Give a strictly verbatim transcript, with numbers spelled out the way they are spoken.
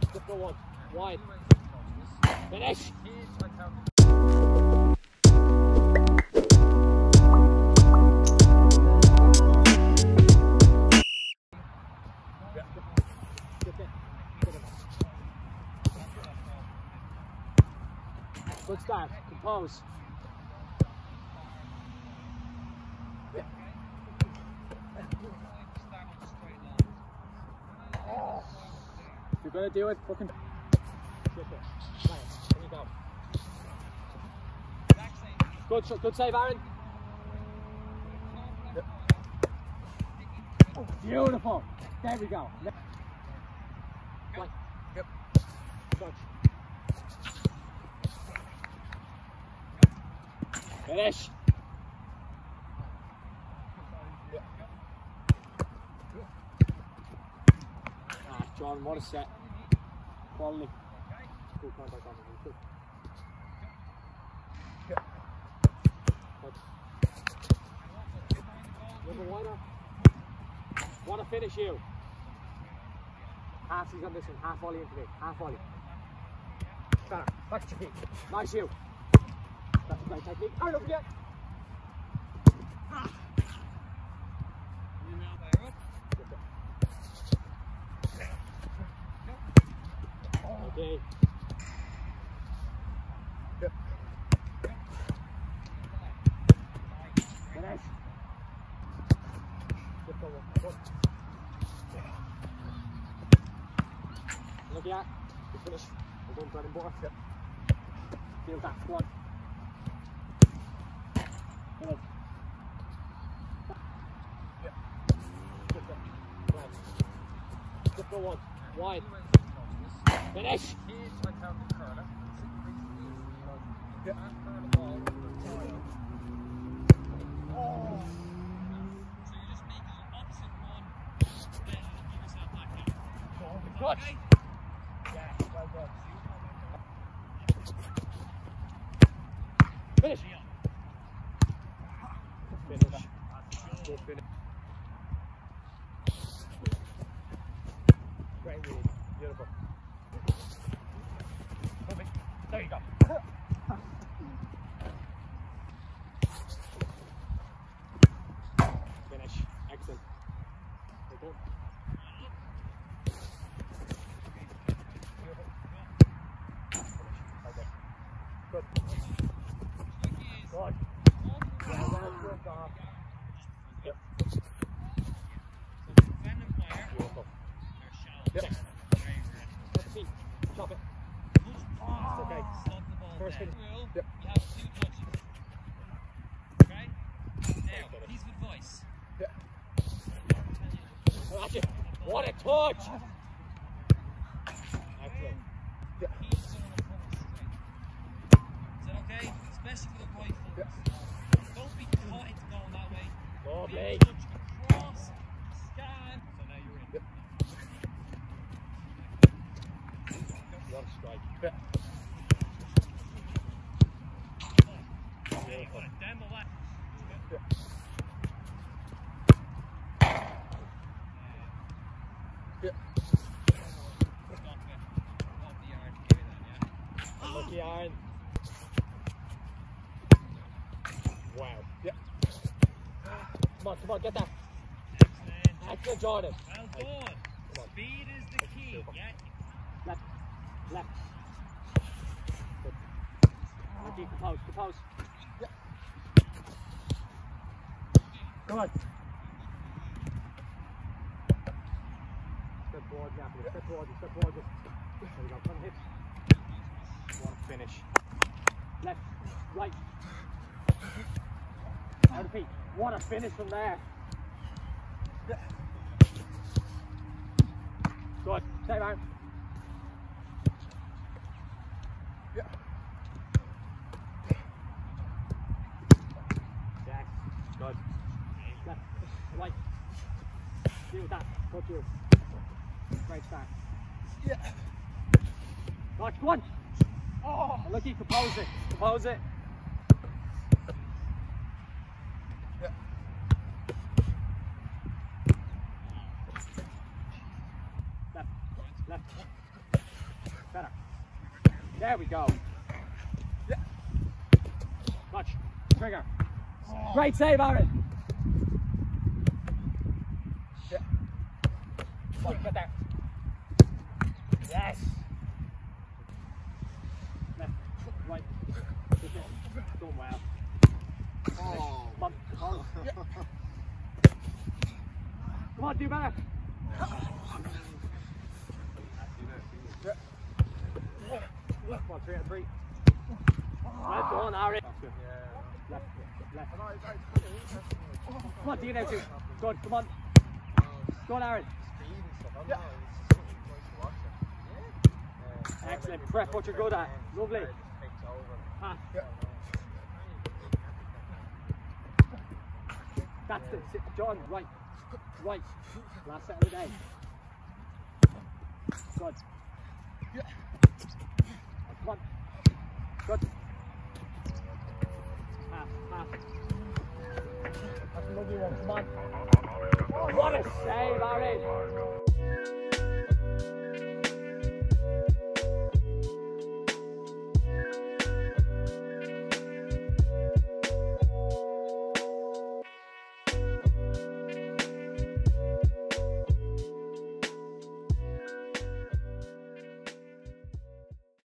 Just go one. Wide. Finish. Good start. Compose. If you're gonna do it, fucking sit there. Nice. There you go. Good, good save, Aaron. Yep. Oh, beautiful. There we go. Right. Yep. Touch. Finish. Yep. Ah, John, what a set. Quality. Good contact on the good. Yep. Little wider. Want to finish you. Half seas on this one, half volley into me, half volley. Better. Back to your feet. Nice you. That's a great technique. Aaron, don't forget. Okay. Yep. Finish. Just go one. Go. Look at the finish. We're going bread and butter. Yep. Feel that squad. Good. Yep. Just go. Right. Just go one. Wide. Finish. Yep. Oh. So you're just making an opposite one, then give yourself back down. Good. Okay? Yeah, well done. Finish. Finish. Good finish. Great read. Beautiful. Perfect. There you go. Finish. Excellent. Well done. Good. Good. Yeah, well worked off. Yep. So defending player, Beautiful. they're shallow. Yep. Very good. Put the feet. Chop it. Oh, It's okay. stop the ball First there. finish. Rule, Yep. you have two touches. Okay? Now, piece of advice. Yeah. Watch it. What a touch! Excellent. Yeah. Keep going approach straight. Is that okay? Especially for the right foot. Yeah. Don't be caught into going that way. Lovely. Be touch across, scan. So now you're in. Yep. What a strike. Yeah. There you got it. Down the left. Yeah. Yeah. Stop it. Off the yard. Give it then, yeah? Lucky Aaron. Wow. Yeah. Come on, come on, get that. Excellent. Excellent, Jordan. Well done. Come on. Speed is the key. Super. Yeah. Left. Left. Good. Lucky, compose, compose. Yeah. Come on. Step forward, Napoli. Step forward, step forward. There we go. Come on, hit. One finish. Left, right. Out of feet. What a finish from there. Yeah. Good. Stay down. Yeah. Yes. Good. Left, right. Deal with that. Good you. Great start. Yeah. Watch one. Oh, lucky. Compose it. Compose it. Yeah. Left. Left. Better. There we go. Yeah. Touch. Trigger. Oh. Great save, Aaron. Yeah. Come on, get there. Yes. Left. Right. Doing well. Oh. Come on. Oh. Yeah. Come on, do better. Yeah. Come on, three out of three. Well done, Aaron. Yeah. Left, left. Come on, do you now too. Good, come on. Go on, Aaron. Yeah. Excellent. Prep what you're good at. Lovely. Ah. Yeah. That's the John, right. Right. Last set of the day. Good. Yeah. Come on. Good. Half, half. That's a lovely one. Come on. Oh, what a save, Aaron.